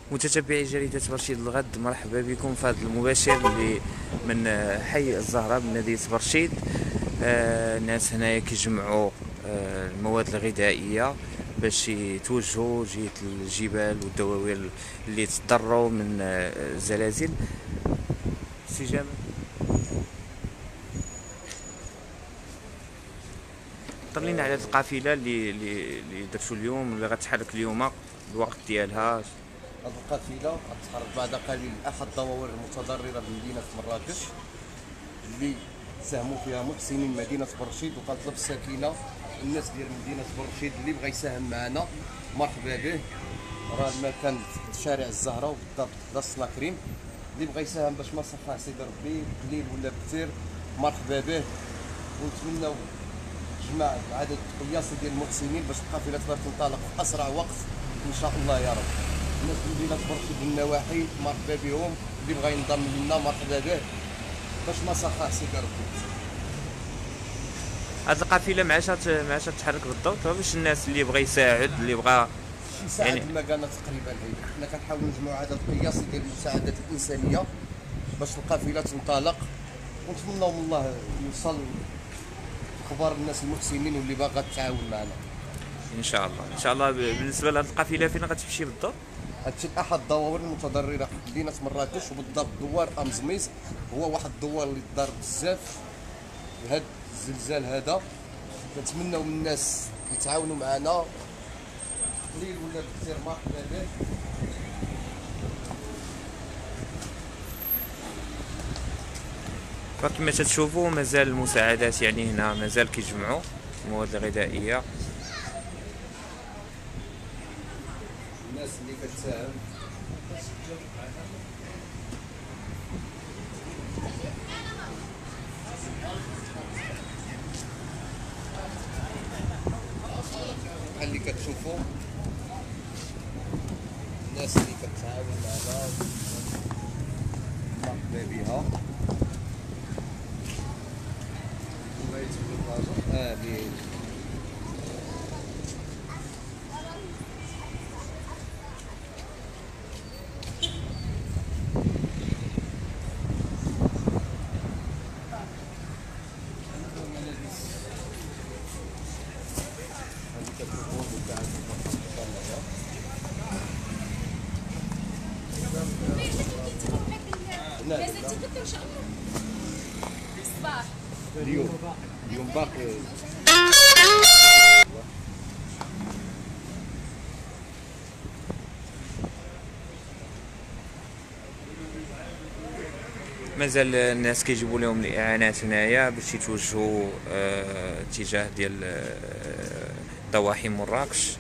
متتبعي جريدة برشيد الغد، مرحبا بكم في هذا المباشر اللي من حي الزهراء بمدينة برشيد. الناس هنايا كيجمعوا المواد الغذائية باش يتوجهوا جهة الجبال والدواوين اللي تضروا من الزلازل. سي جمال، طلينا على القافلة اللي درتو اليوم، اللي غتحرك اليوم الوقت ديالها. هذه القافله غتتحرك بعد قليل احد الدواوين المتضرره بمدينه مراكش اللي ساهموا فيها محسنين مدينه برشيد، وكنطلب السكينه الناس ديال مدينه برشيد اللي بغى يساهم معنا مرحبا به. راه المكان في شارع الزهراء وبالضبط بلاصه لاكريم، اللي بغى يساهم باش ما صفاه سيدي ربي قليل ولا كثير مرحبا به. ونتمنوا جمع عدد قياسي ديال المحسنين باش القافله تقدر تنطلق في اسرع وقت ان شاء الله يا رب. الناس من مدينه برشيد النواحي مرحبا بهم، اللي بغى ينضم لنا مرحبا به باش ما صفاه سيدي ربي. هاد القافلة معاش تتحرك بالضبط باش الناس اللي بغى يساعد، اللي بغى شي ساعه يعني. المكانه تقريبا هي حنا كنحاولوا نجمعوا عدد قياسي ديال المساعدات الانسانيه باش القافله تنطلق، ونتمنوا من الله يوصل اخبار الناس المحسنين واللي باغا تتعاون معنا ان شاء الله ان شاء الله. بالنسبه لهاد القافله فين غتمشي بالضبط؟ هادشي احد الدواور المتضرره في مدينه مراكش، وبالضبط دوار امزميس. هو واحد الدوار اللي ضار بزاف بهاد الزلزال هذا. كنتمناو من الناس يتعاونوا معنا قليل ولا بكثير مرحبا به. فكما تشوفوا مازال المساعدات يعني هنا مازال كيجمعوا المواد الغذائيه. الناس اللي كتساهم بحال اللي كتشوفوا الناس اللي كتعاون معنا مرحبا بها. امين. اليوم باقي مازال الناس كيجيبوا لهم الاعانات هنايا باش يتوجهوا اتجاه ديال ضواحي مراكش.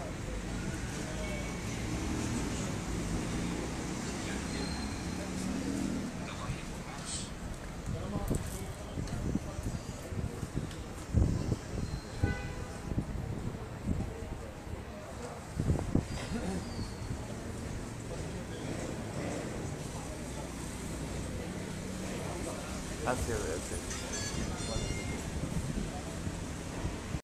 اسف.